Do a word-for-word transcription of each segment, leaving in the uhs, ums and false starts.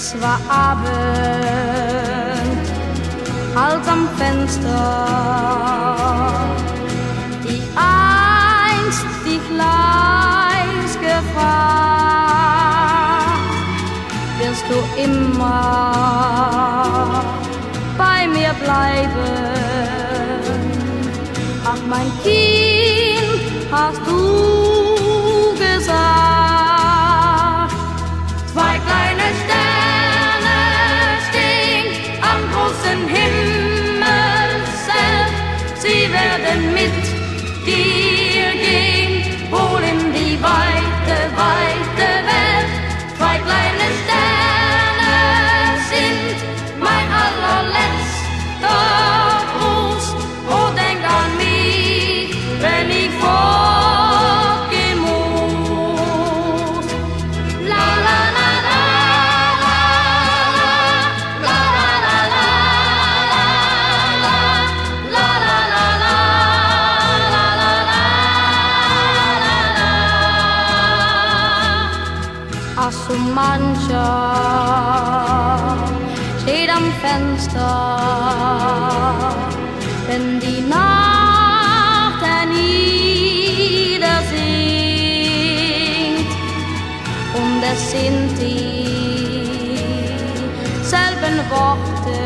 Es war Abend, als am Fenster, die einst dich leis gefragt, wirst du immer bei mir bleiben? Ach, mein Kind, hast du gesagt. Zwei kleine Sterne stehen am großen Himmelszelt, sie werden mit dir gehen, wohl in die weite, weite Welt. Zwei kleine Sterne sind mein allerletzter Gruß. Oh, denk an mich, wenn ich fortgehen muss. La la la la la la la la la la la la. Ach, so mancher steht am Fenster, wenn die Nacht herniedersinkt, und es sind dieselben Worte,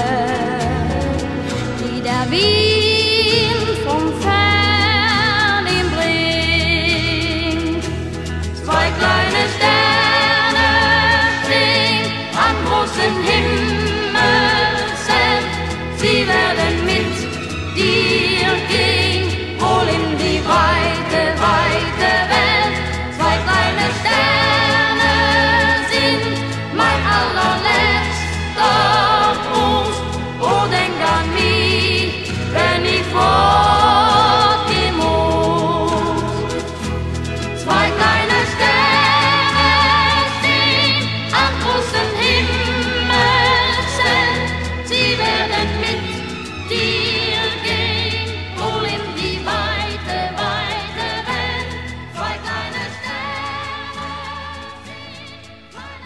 die der Wind vom Fern ihm bringt. Zwei kleine Sterne stehen am großen Himmelszelt, sie werden mit dir gehen, wohl in die weite, weite Welt. Zwei kleine Sterne sind mein allerletzter Gruß. Oh, denk an mich, wenn ich fortgehen muss. Zwei kleine Sterne stehen am großen Himmelszelt, sie werden mit dir gehen, wohl in die weite, weite Welt. Zwei kleine Sterne sind mein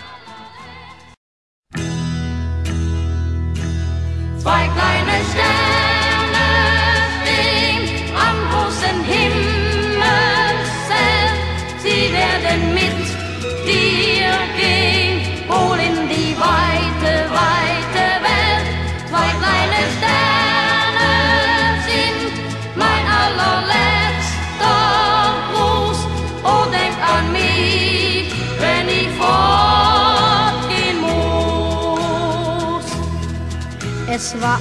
allerletzter. Zwei kleine Sterne stehen am großen Himmelszelt, sie werden mit dir gehen, wohl in die weite, weite Welt. Zwei kleine Sterne sind mein allerletzter Gruß. Oh, denk an mich, wenn ich fortgehen muss. Es war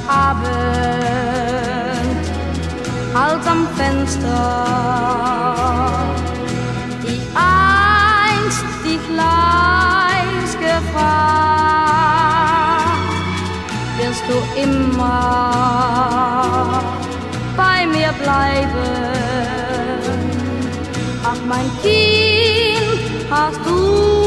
Abend, als am Fenster, die einst dich leis gefragt, wirst du immer bei mir bleiben. Ach, mein Kind, hast du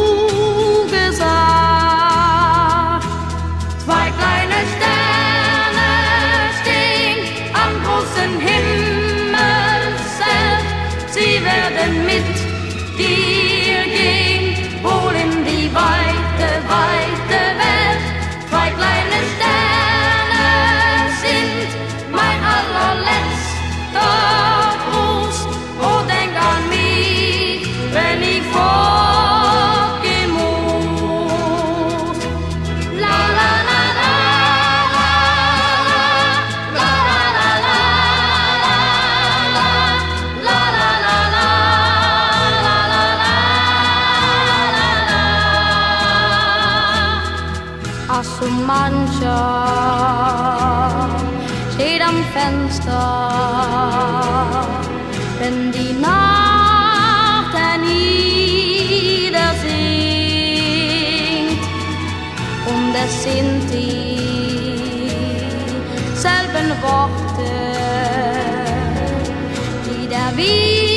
gesagt. Zwei kleine Sterne stehen am großen Himmelszelt, sie werden mit dir gehen, wohl in die weite, weite Welt. Zwei kleine Sterne sind mein allerletzter Gruß. Oh, denk an mich, wenn ich fortgehen muss. La la la la la la la la la la la la. Ach, so mancher steht am Fenster, wenn die Nacht herniedersinkt, und es sind dieselben Worte, die der Wind